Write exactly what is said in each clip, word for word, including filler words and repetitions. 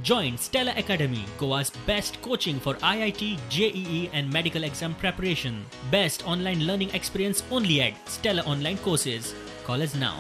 Join Stella Academy, Goa's best coaching for I I T, J E E and medical exam preparation. Best online learning experience only at Stella Online Courses. Call us now.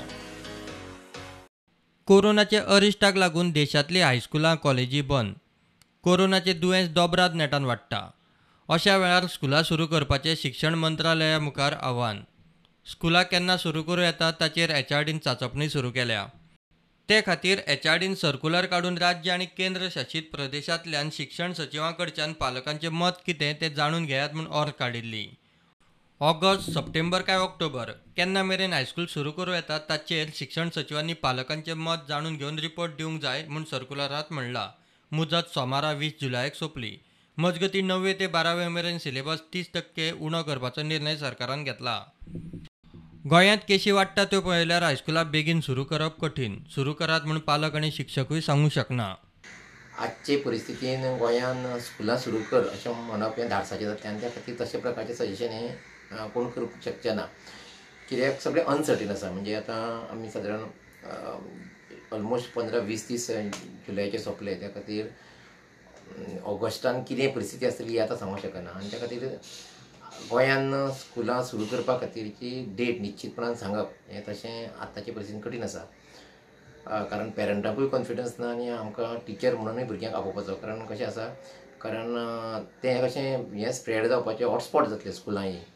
कोरोनाचे अरिश्टाक लागून देशातली हायस्कुलां कॉलेजी बंद. कोरोनाचे दुयेंस दोबराद नेटान वाडटा. अशा वेळार स्कुलां सुरू करपाचें शिक्षण मंत्रालया मुखार आव्हान. स्कुलां केन्ना सुरू करूं येता ताचेर एच आर डीन चांचपणी सुरू केल्या. ते खातीर एच आर डीन सर्क्युलर काडून राज्य आनी केंद्र शासीत प्रदेशांतल्यान शिक्षण सचिवां कडच्यान पालकांचें मत कितें तें जाणून घेयात म्हूण ऑर्ग काडिल्ली. ऑगस्ट, सप्टेंबर काय ऑक्टोबर केन्ना मेरेन हायस्कूल सुरू करूं येतात ताचेर शिक्षण सचिवांनी पालकांचें मत जाणून घेवन रिपोर्ट दिवंक जाय म्हूण सर्क्युलरांत म्हणलां. मुजत सोमारा वीस जुलयाक सोंपली. मजगतीं णव्वे ते बारावे मेरेन सिलेबस तीस टक्के उणो करपाचो निर्णय सरकारान घेतला. गोंयांत केशी वाडटा त्यो पळयल्यार हायस्कुलां बेगीन सुरू करप कठीण. सुरू करात म्हूण पालक आनी शिक्षकूय सांगूंक शकना. आजचे परिस्थितीन गोंयांत स्कुलां सुरू कर अशें म्हणप हें धाडसाचें जाता आनी त्या खातीर तशे प्रकारचें सजेशन हें कोण करूंक शकचे ना. कित्याक सगळें अनसर्टेन आसा. म्हणजे आतां आमी सादारण ऑलमोस्ट पंदरा वीस दीस जुलयाचे सोंपले. त्या खातीर ऑगस्टान कितें परिस्थिती आसतली आतां सांगूंक शकना. आनी त्या खातीर गोंयांत स्कुलां सुरू करपा खातीरची डेट निश्चितपणान सांगप हें तशें आतांचे परिस्थितीन कठीण आसा. कारण पेरंटांकूय कॉन्फिडन्स ना आनी आमकां टिचर म्हणूनय भुरग्यांक आपोवपाचो. कारण कशें आसा कारण तें कशें हें स्प्रेड जावपाचें हॉटस्पॉट जातले स्कुलांनी.